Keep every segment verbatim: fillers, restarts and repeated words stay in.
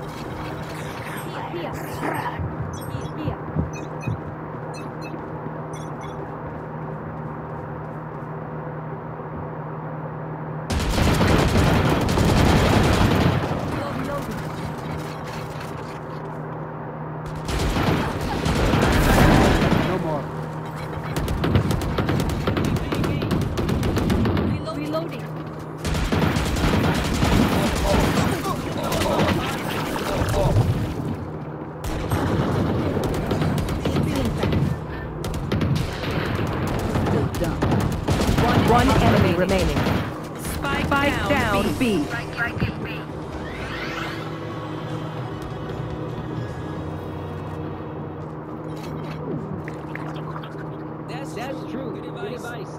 Here. Here. No more. Reloading. One enemy remaining. Spike, Spike down, down B. B. That's, That's true. Good advice. Good advice.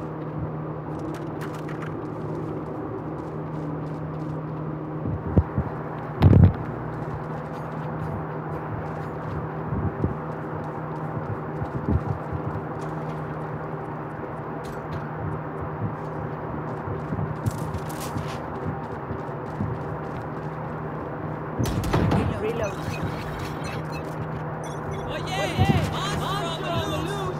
Reload. Oh yeah! Oh, yeah. Monster on the loose!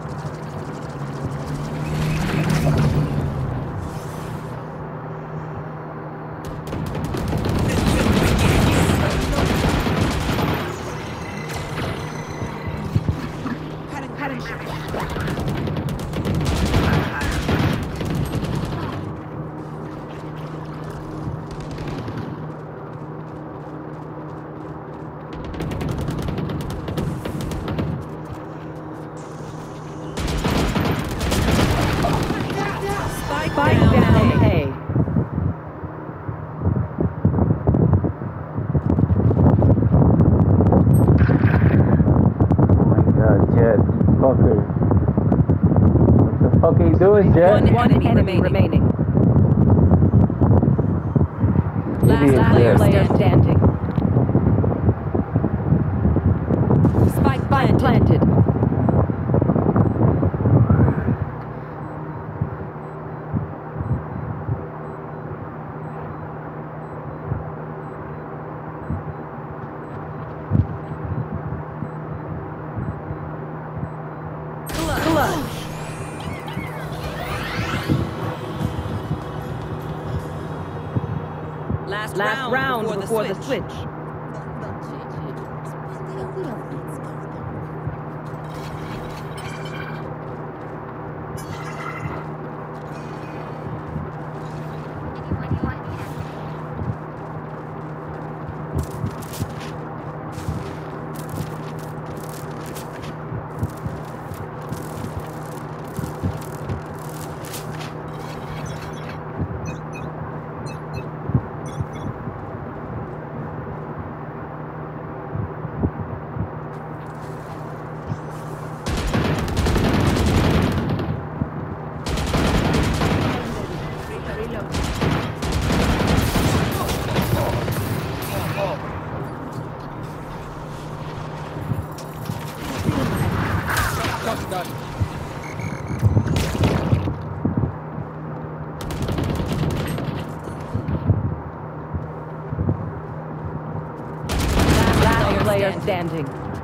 Spike down, down A. A. Jet, fucker. What the fuck are you doing, Jet? One, one enemy, enemy remaining. Last, last player, player standing. Spike planted. planted. Last, Last round, round before, before the the switch. switch. Shotgun. Last player standing.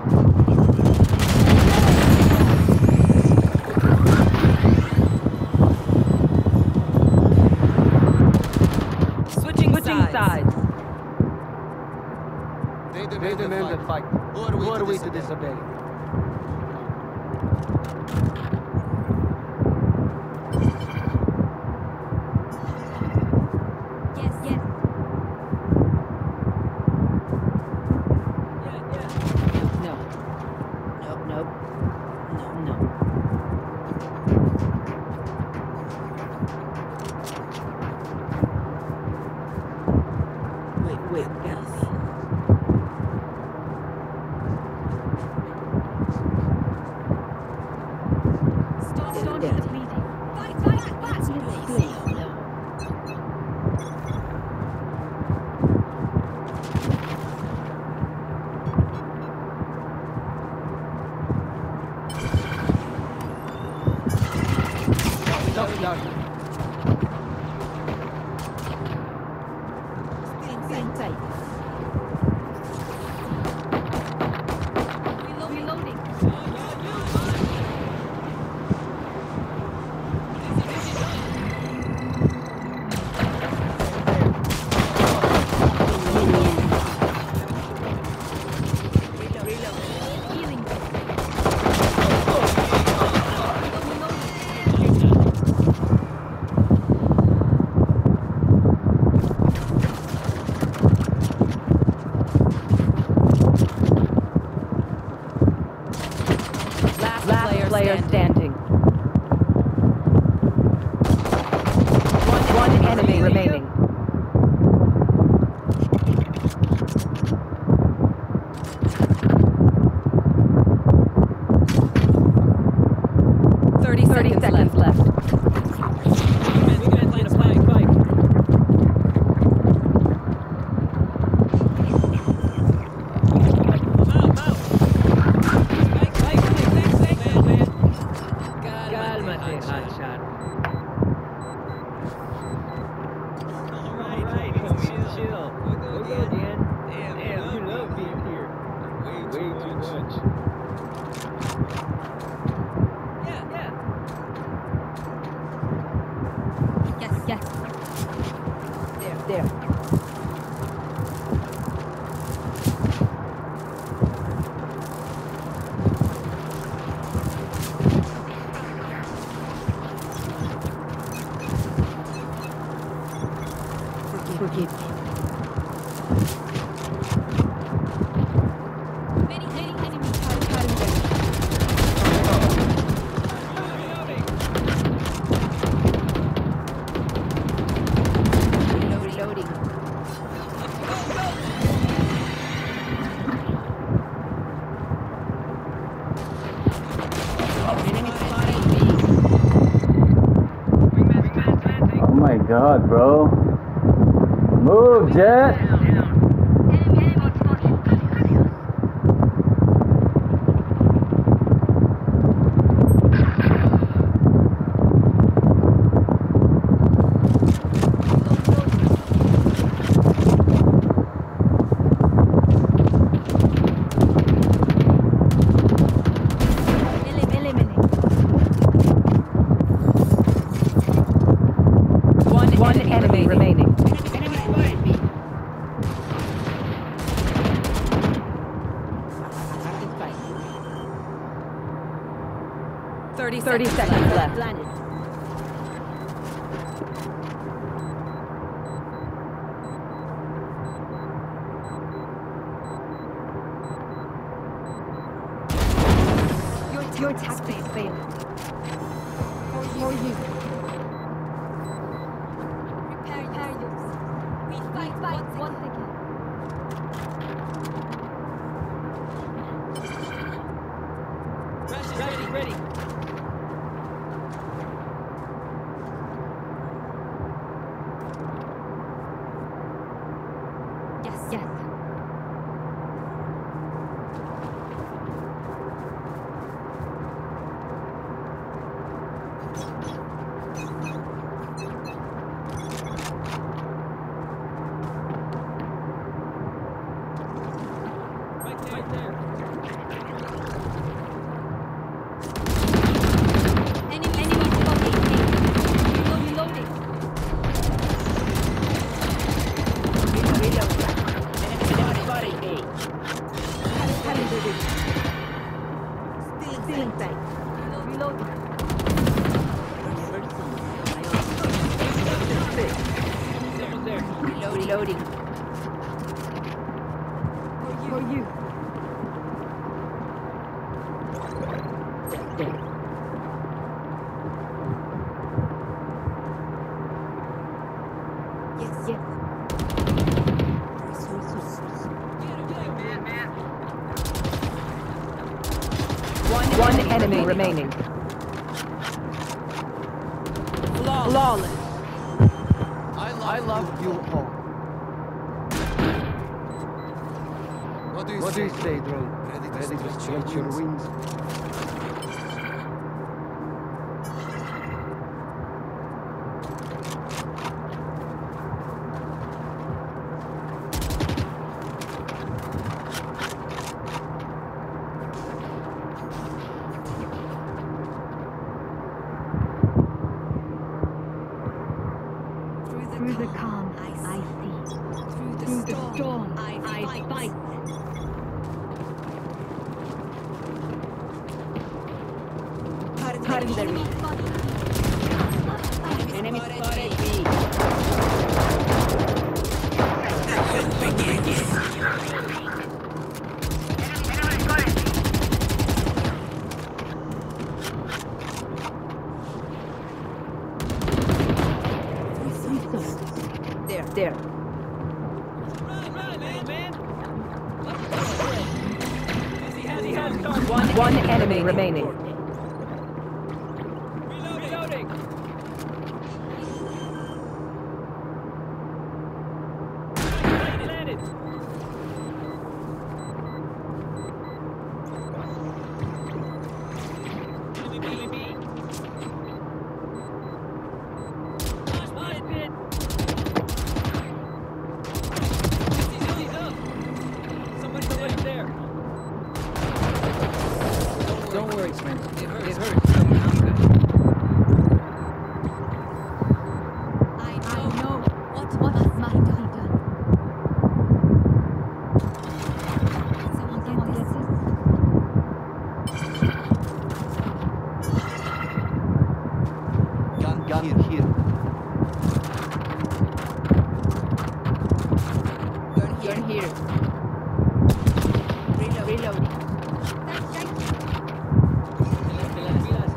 Switching, Switching sides. sides. They demand, they demand the fight. Who are we, Who are to, we disobey? to disobey? Yes, yes. No. No, no. No, no. Wait, wait, yes. Stop, stop Yeah. the bleeding. Fight, fight, fight. No. Shotgun. Stay safe. Alright, chill, chill. We'll go again. Damn, Damn, you love being here. Way, way too much. Yeah, yeah. Yes, yes. There, there. Forgive me. Many, many enemies are cutting them. Reloading. Enemy spotted B. Oh my god, bro. Move, Jet! One, one enemy remaining. Thirty, Thirty seconds left. Landed. Your, your tactics failed. For you. Prepare, prepare yours. We fight, fight once again. Ready, ready. Yes, yes. Right there, right there. Enemy, enemy spotted. Reload, reloading. Reload. Enemy spotted A. Cutting the reach. Still, Still in sight. Reload, reloading. Someone there. Reloading. For you. There. Yes, yes. One, one enemy remaining. Flawless. I love you all. What do you What do say? you say, Drone? Ready to Ready to stretch stretch your your wings? wings? Through the calm, I see. Through the, Through the storm, I fight. fight. Cutting the reach. Enemy spotted B. There, there. Run, run, man, man. He has, he has done. One, one enemy remaining. Reloading. Landed, landed. Enemy B, enemy B. Spotted, pit. Someone get this? Gun, gun here. here. Gun here. Reload. Reloading. Pilas, pilas.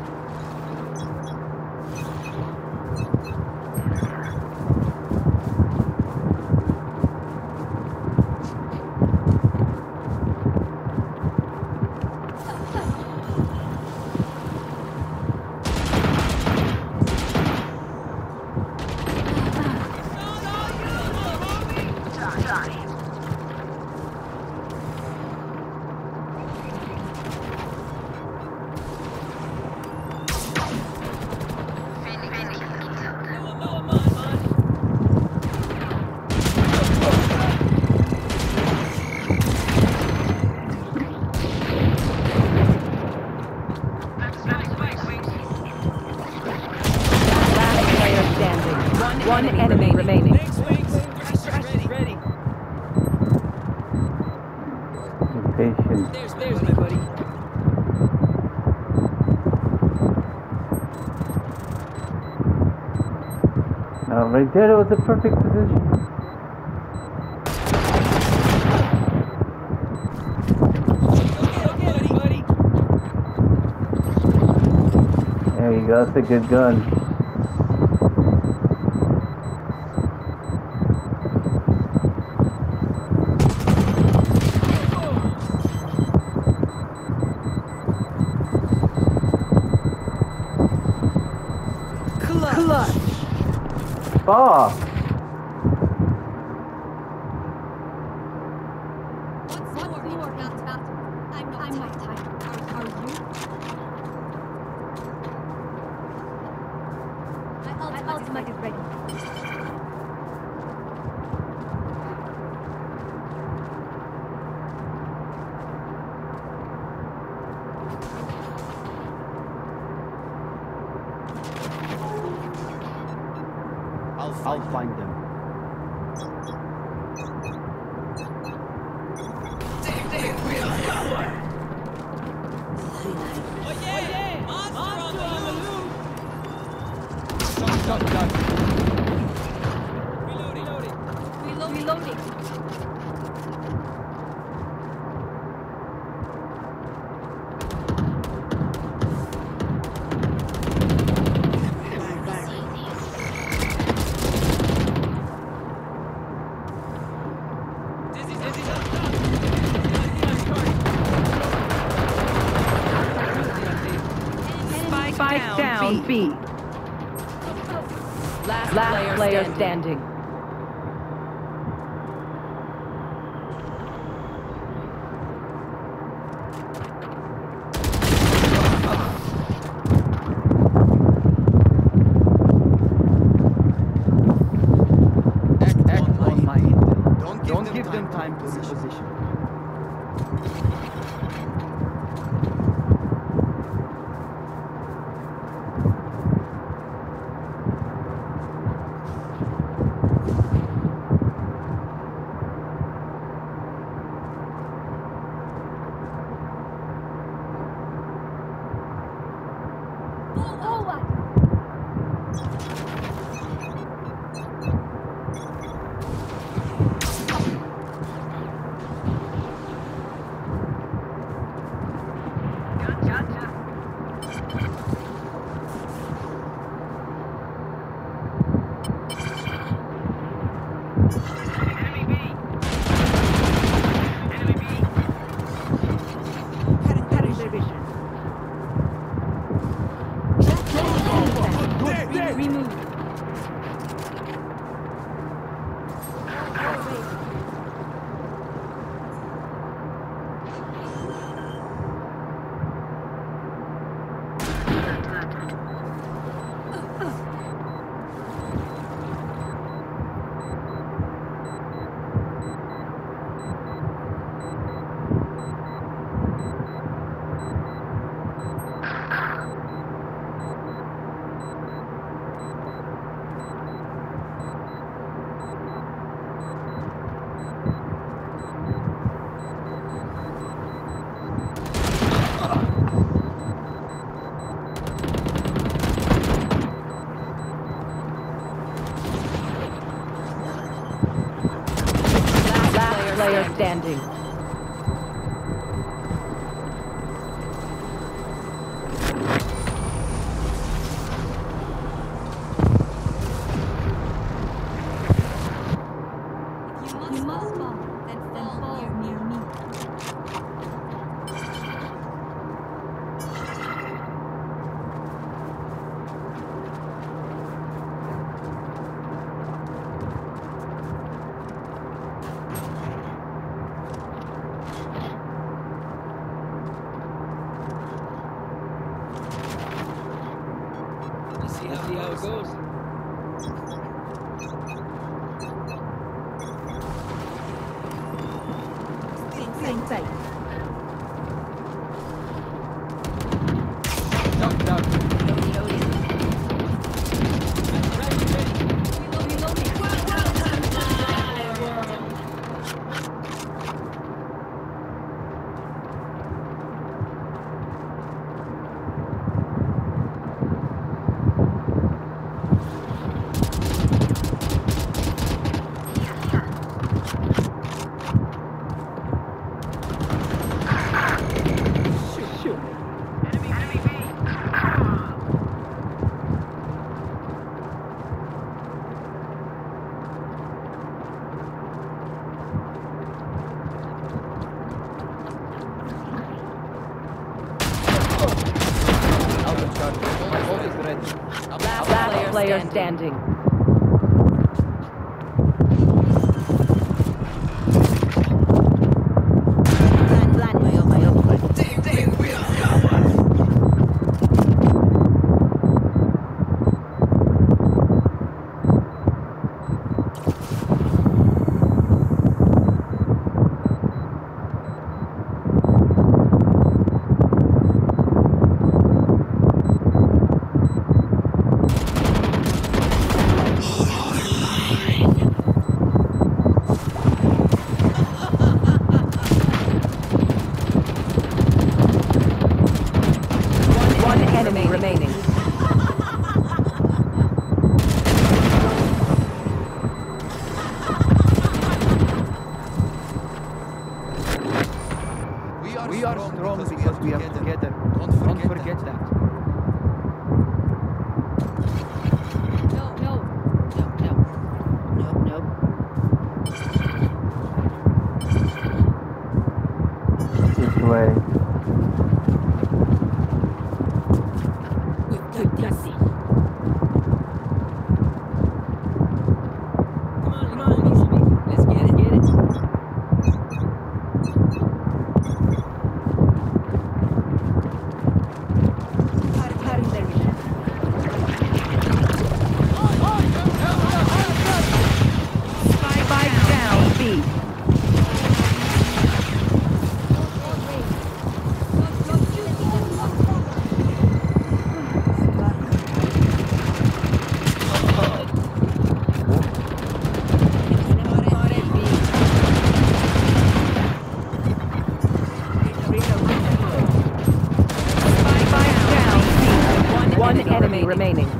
One enemy remaining. Thanks, Wings. Crash is ready. Be patient. There's, there's my buddy. Uh, right there was the perfect position. Okay, okay, buddy. There you go, that's a good gun. Clutch. Fuck! What's more important that I'm not, I'm not tired. Are, are you? My ultimate is ready. I'll find, I'll find them. Oh yeah! Monster on the loose! Shot, shot, shot. Reloading. Reloading. Reloading. Dizzy, dizzy, stop, stop. Spike, Spike down, down B. B. Last, Last player, player standing. Act, act on my intel. Don't, Don't give them time to reposition. player standing. You must fall, then fall near me. Let's see how, see how it goes. Same sight. Duck, duck. Alpha charge. My ult is ready. Last, Last player standing. One enemy remaining. We are, We are strong, strong because, because we we are are together. together. Don't forget, Don't forget that. that. No, no, no, no, no, no. This way. We've got this. Come on, come on, easy. Let's get it, get it. Spike down B. Spike down B. One enemy remaining.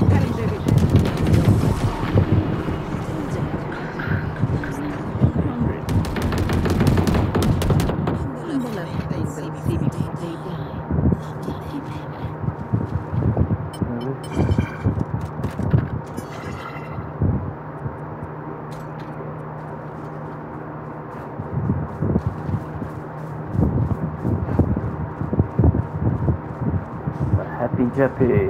Happy Jeppy.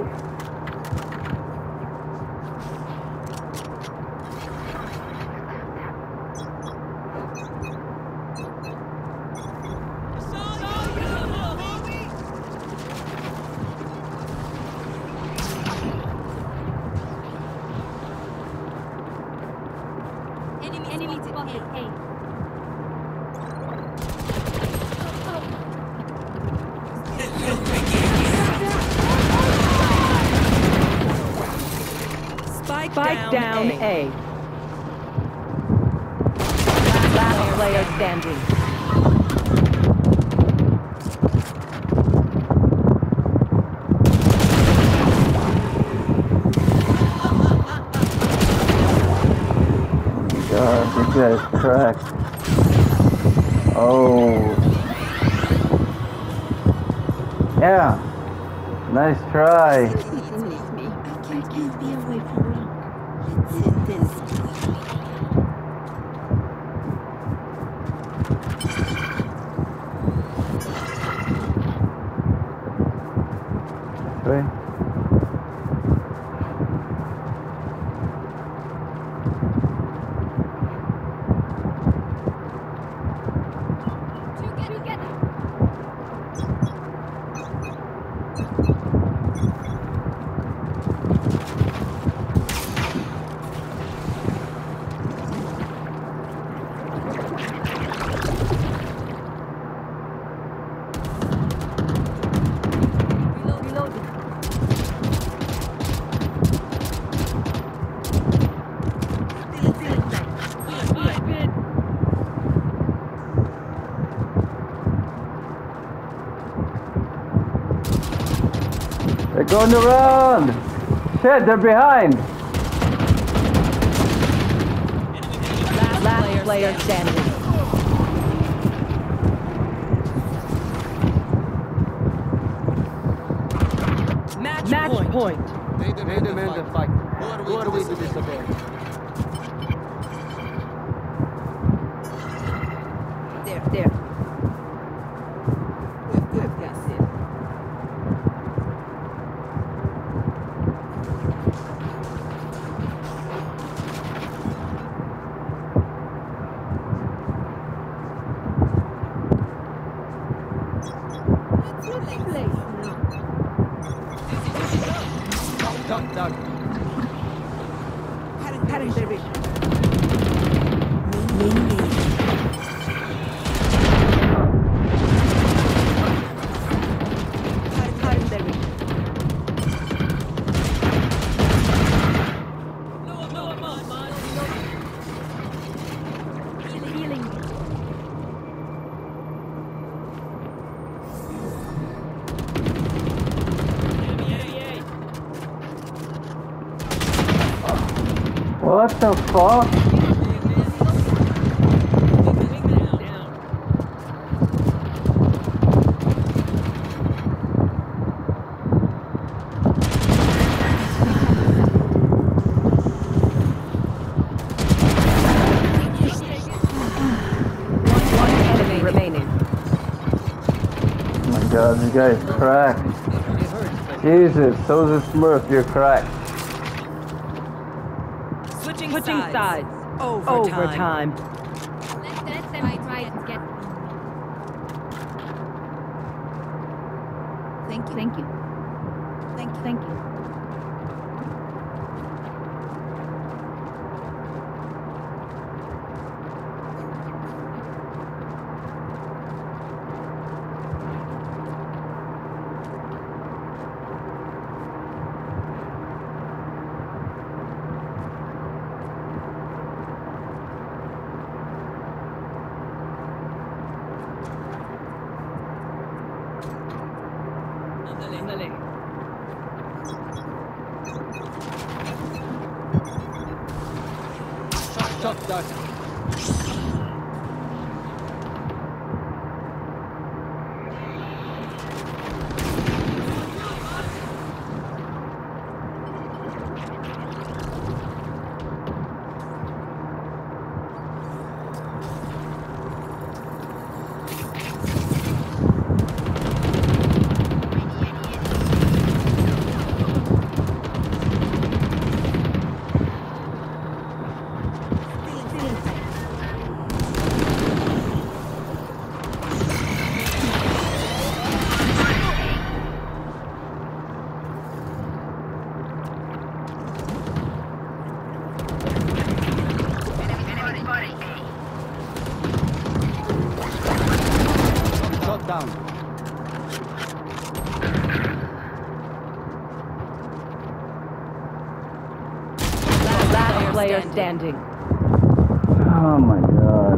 Enemy spotted A. Spike, Spike down, down A. A. Last player standing. God, this guy's cracked. Oh. Yeah. Nice try. Finish me. I can't be away from long. Sentence. Right. They're going around! Shit, they're behind! Last, last player standing. Match, Match point. point. They demand the fight. Who are we to disobey? There, there. Duck, duck. Cutting their vision. Cutting their vision. Healing. What the fuck? One enemy remaining. Oh my god, this guy is cracked. Jesus, so's a Smurf, you're cracked. Switching, Switching sides. sides. Overtime. Overtime. Let, let them try to get. Thank you. Thank you. Thank you. Thank you. Duck, duck. Shot down. Last player standing. Oh my god.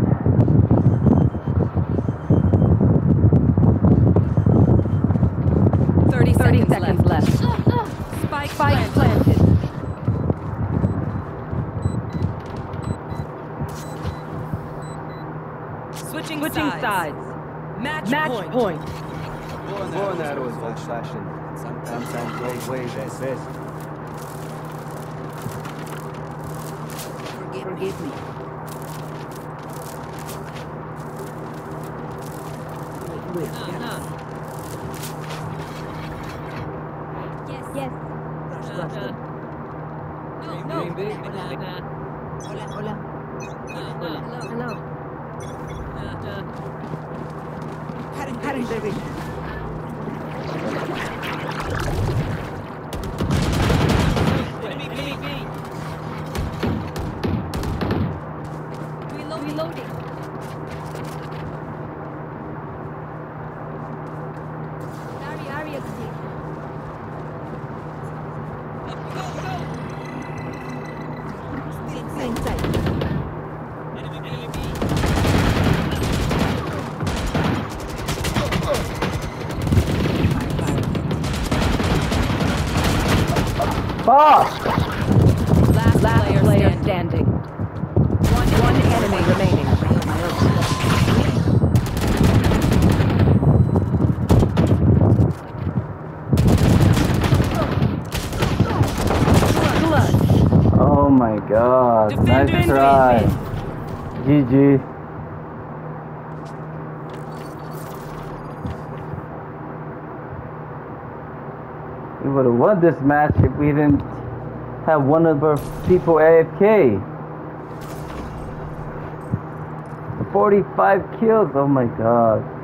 Thirty, Thirty seconds, seconds left. left. Uh, uh. Spike, Spike planted. planted. Switching, Switching sides. sides. Match, Match point. point. Bow and arrow is old-fashioned. Sometimes way, way best. Forgive, Forgive me. Wait, wait. No, no. Yes. Yes. Uh, uh, no, no. Dream big. Uh, Hola. Hola. Hello. Hello. Uh, uh. Cutting, cutting, baby. Enemy B, B. Reloading. Reloading. Area, area clear. Still inside. Enemy B, B. Fuck! Last, Last player, player standing. standing. One, one enemy remaining. Oh my god, Defend, nice defend, try. defend. G G. We would have won this match if we didn't have one of our people A F K. forty-five kills, oh my god.